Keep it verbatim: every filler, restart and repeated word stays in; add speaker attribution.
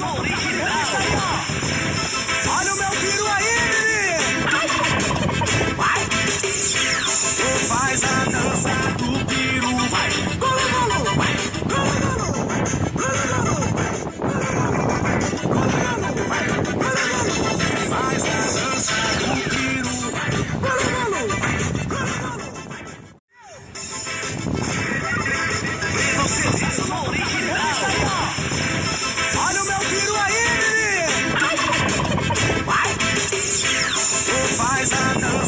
Speaker 1: Olha o meu piru aí! Vai! Faz a dança do piru, vai! Golo, golo, vai! Golo, golo, vai! Golo, golo, vai! Golo, golo, vai! Golo, golo, faz a dança do piru, vai! Golo, golo, vai! Golo, golo, vai! Olha o meu piru aí! Vai! Faz a dança.